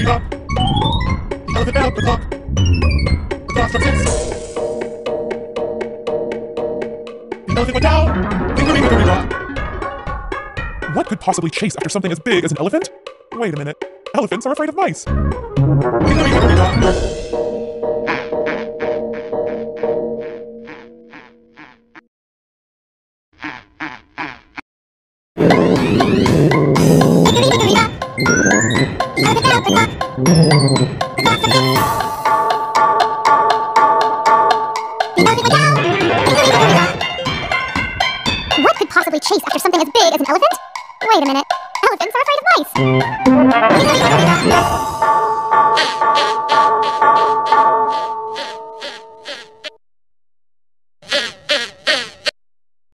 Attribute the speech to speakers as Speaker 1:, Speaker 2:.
Speaker 1: hickory dock. The elephant belled the clock. The clock struck 6. The elephant went down. Hickory dock. What could possibly chase after something as big as an elephant? Wait a minute. Elephants are afraid of mice. Hickory dock.
Speaker 2: What could possibly chase after something as big as an elephant? Wait a minute. Elephants are afraid of mice.